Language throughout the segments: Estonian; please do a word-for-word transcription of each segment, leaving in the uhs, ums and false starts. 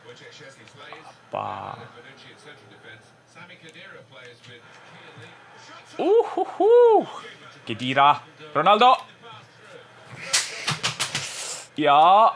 Uhuhu. Kedira, Ronaldo. Ja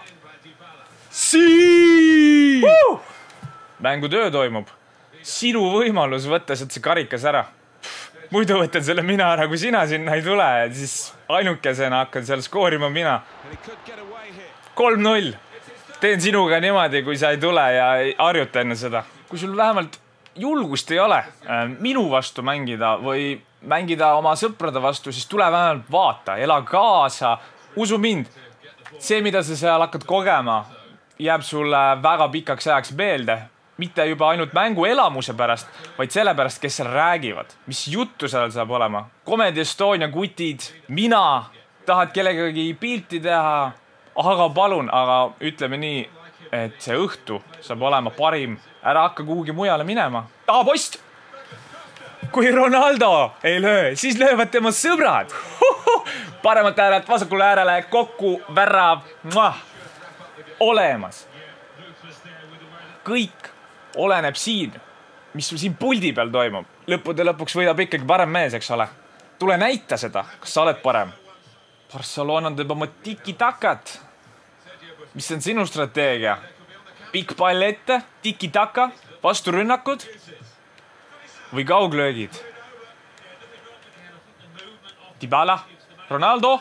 sii! Uh! Mängutöö toimub. Sinu võimalus võtta sealt see karikas ära. Muidu võtan selle mina ära, kui sina sinna ei tule, siis ainukesena hakkan seal skoorima mina. kolm null. Teen sinuga niimoodi, kui sa ei tule ja ei harjuta enne seda. Kui sul vähemalt julgust ei ole minu vastu mängida või mängida oma sõprade vastu, siis tule vähemalt vaata, ela kaasa, usu mind. See, mida sa seal hakkad kogema, jääb sulle väga pikaks ajaks meelde. Mitte juba ainult mängu elamuse pärast, vaid selle pärast, kes seal räägivad. Mis juttu seal saab olema? Comedy Estonia kutid, mina, tahad kellegagi pilti teha, aga palun, aga ütleme nii, et see õhtu saab olema parim. Ära hakka kuhugi mujale minema. Taha post! Kui Ronaldo ei löö, siis löövad tema sõbrad. Paremat äärelt, vasakule äärele, kokku, värav, muah, olemas. Kõik oleneb siin, mis sul siin puldi peal toimub. Lõppude lõpuks võidab ikkagi parem mees, eks ole. Tule näita seda, kas sa oled parem. Barcelona teeb oma tiki-takat. Mis on sinu strateegia? Pikk pall ette, tiki-taka, vastu rünnakud või kauglöögid? Dybala, Ronaldo.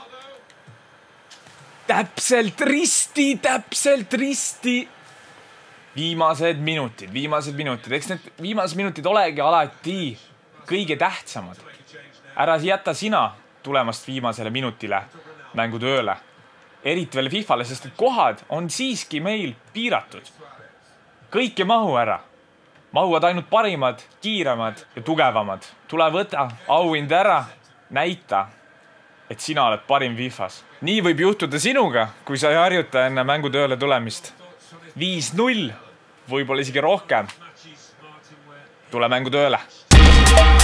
Täpselt risti, täpselt risti. Viimased minutid, viimased minutid. Eks need viimased minutid olegi alati kõige tähtsamad. Ära jätta sina tulemast viimasele minutile mängutööle. Eriti veel FIFAle, sest et kohad on siiski meil piiratud. Kõik ei mahu ära. Mahuvad ainult parimad, kiiremad ja tugevamad. Tule võta auhind ära, näita, et sina oled parim FIFAs. Nii võib juhtuda sinuga, kui sa ei harjuta enne mängutööle tulemist. viis null, võib-olla isegi rohkem. Tule mängutööle.